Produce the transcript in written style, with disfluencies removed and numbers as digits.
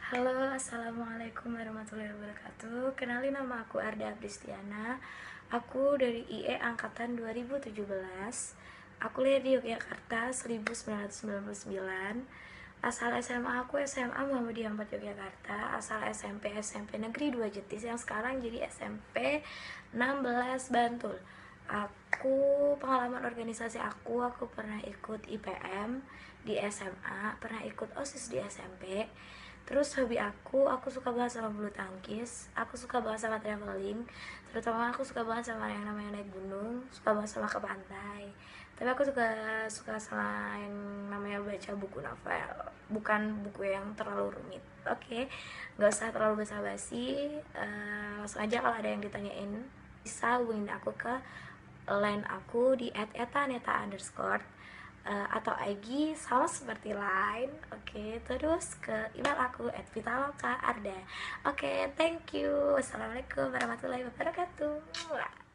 Halo, assalamualaikum warahmatullahi wabarakatuh. Kenalin, nama aku Arda Apristiana. Aku dari IE angkatan 2017. Aku lahir di Yogyakarta 1999. Asal SMA aku SMA Muhammadiyah 4 Yogyakarta. Asal SMP Negeri 2 Jetis yang sekarang jadi SMP 16 Bantul. Aku pengalaman organisasi aku pernah ikut IPM di SMA, pernah ikut OSIS di SMP. Terus hobi aku suka banget sama bulu tangkis, aku suka banget sama traveling, terutama aku suka banget sama yang namanya naik gunung, suka banget sama ke pantai. Tapi aku juga suka sama yang namanya baca buku novel, bukan buku yang terlalu rumit. Oke, nggak usah terlalu basa-basi. Langsung aja kalau ada yang ditanyain bisa hubungin aku ke line aku di @etaneta_, atau IG sama seperti Line. Oke, terus ke email aku @vitaloka_arda. Oke, thank you. Wassalamualaikum warahmatullahi wabarakatuh.